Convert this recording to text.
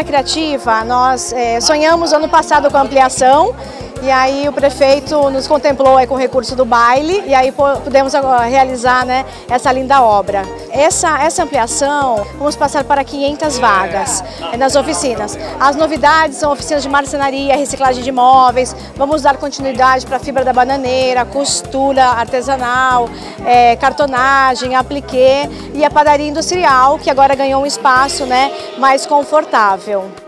Vila Criativa, nós sonhamos ano passado com a ampliação. E aí o prefeito nos contemplou aí com o recurso do baile e aí pudemos realizar, né, essa linda obra. Essa ampliação, vamos passar para 500 vagas nas oficinas. As novidades são oficinas de marcenaria, reciclagem de móveis, vamos dar continuidade para a fibra da bananeira, costura artesanal, cartonagem, apliquê e a padaria industrial, que agora ganhou um espaço, né, mais confortável.